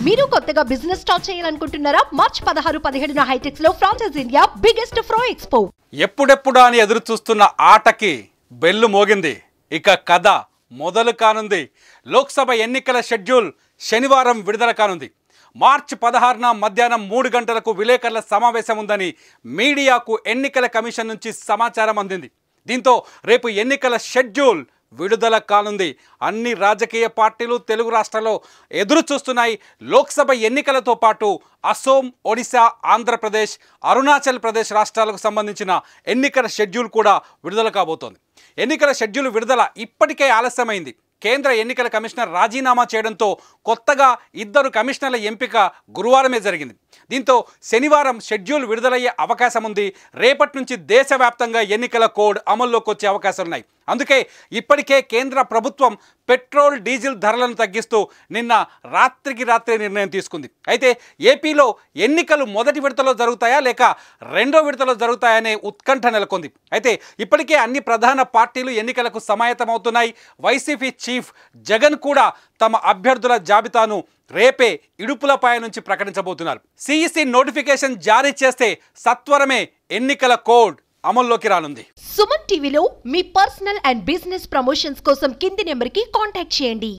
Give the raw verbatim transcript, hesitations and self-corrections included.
మీరు కొత్తగా business start చేయాలనుకుంటున్నారా? మార్చ్ పదహారు పదిహేడున హైటెక్స్ లో franchise India biggest pro expo. ఎప్పుడెప్పుడా అని ఎదురు చూస్తున్న ఆటకి బెల్లు మోగింది. ఇక కథ మొదలు కానుంది. లోక్సభ ఎన్నికల షెడ్యూల్ శనివారం విడుదల కానుంది. మార్చి పదహారున మధ్యాహ్నం మూడు గంటలకు విలేకరుల సమావేశం ఉందని మీడియాకు ఎన్నికల కమిషన్ నుంచి సమాచారం అందింది. దీంతో రేపు ఎన్నికల షెడ్యూల్ విడుదల కానుంది. అన్ని రాజకీయ పార్టీలు తెలుగు రాష్ట్రాల్లో ఎదురు చూస్తున్నాయి. లోక్సభ ఎన్నికలతో పాటు అసోం, ఒడిశా, ఆంధ్రప్రదేశ్, అరుణాచల్ ప్రదేశ్ రాష్ట్రాలకు సంబంధించిన ఎన్నికల షెడ్యూల్ కూడా విడుదల కాబోతోంది. ఎన్నికల షెడ్యూల్ విడుదల ఇప్పటికే ఆలస్యమైంది. కేంద్ర ఎన్నికల కమిషనర్ రాజీనామా చేయడంతో కొత్తగా ఇద్దరు కమిషనర్ల ఎంపిక గురువారమే జరిగింది. దీంతో శనివారం షెడ్యూల్ విడుదలయ్యే అవకాశం ఉంది. రేపటి నుంచి దేశవ్యాప్తంగా ఎన్నికల కోడ్ అమల్లోకి వచ్చే అవకాశాలు ఉన్నాయి. అందుకే ఇప్పటికే కేంద్ర ప్రభుత్వం పెట్రోల్, డీజిల్ ధరలను తగ్గిస్తూ నిన్న రాత్రికి రాత్రి నిర్ణయం తీసుకుంది. అయితే ఏపీలో ఎన్నికలు మొదటి విడతలో జరుగుతాయా లేక రెండో విడతలో జరుగుతాయనే ఉత్కంఠ నెలకొంది. అయితే ఇప్పటికే అన్ని ప్రధాన పార్టీలు ఎన్నికలకు సమాయత్తమవుతున్నాయి. వైసీపీ చీఫ్ జగన్ కూడా తమ అభ్యర్థుల జాబితాను రేపే ఇడుపులపై నుంచి ప్రకటించబోతున్నారు. సిఈసి నోటిఫికేషన్ జారీ చేస్తే సత్వరమే ఎన్నికల కోడ్ అమల్లోకి రానుంది. సుమన్ టీవీలో మీ పర్సనల్ అండ్ బిజినెస్ ప్రమోషన్స్ కోసం కింది నెంబర్కి కాంటాక్ట్ చేయండి.